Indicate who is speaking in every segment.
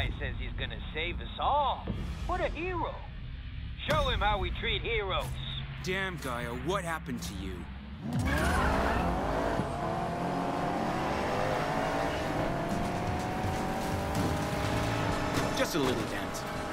Speaker 1: guy says he's gonna save us all. What a hero. Show him how we treat heroes.
Speaker 2: Damn, Gaia, what happened to you? Just a little dent.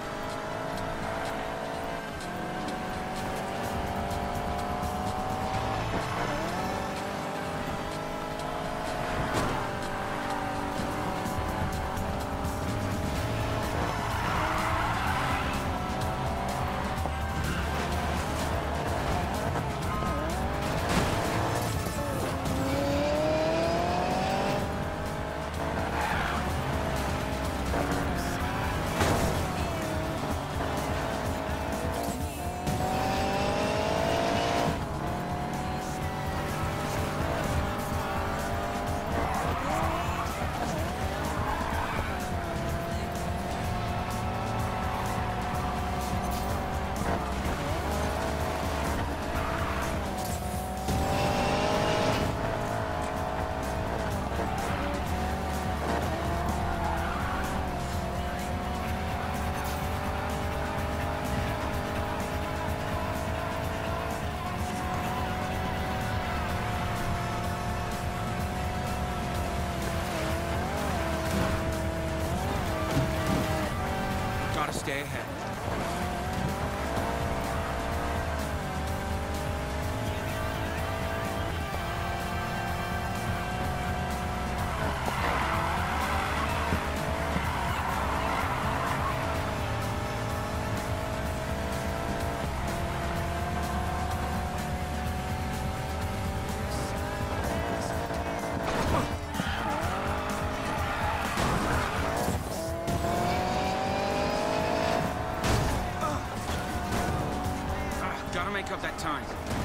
Speaker 2: Gotta stay ahead. Gotta make up that time.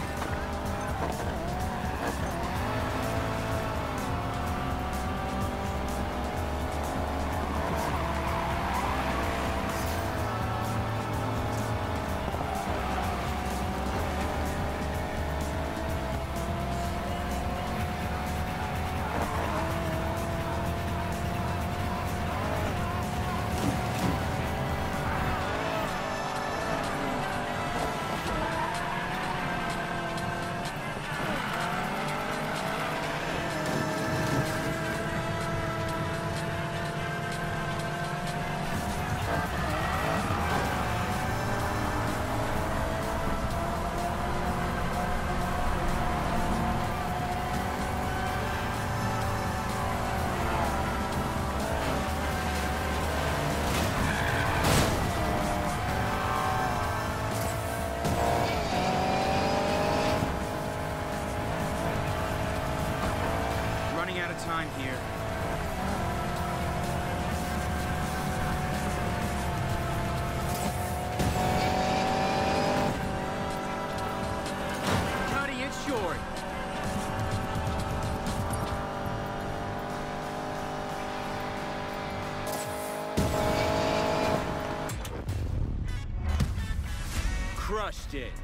Speaker 2: Running out of time here. Cutting it short. Crushed it.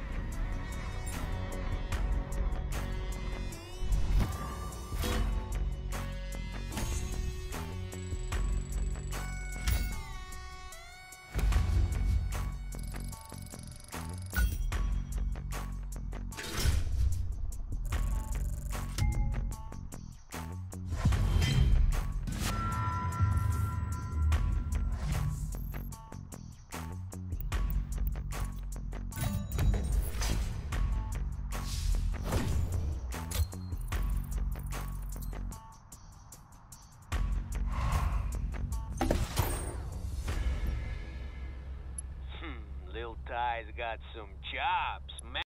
Speaker 1: Lil Ty's got some chops, man.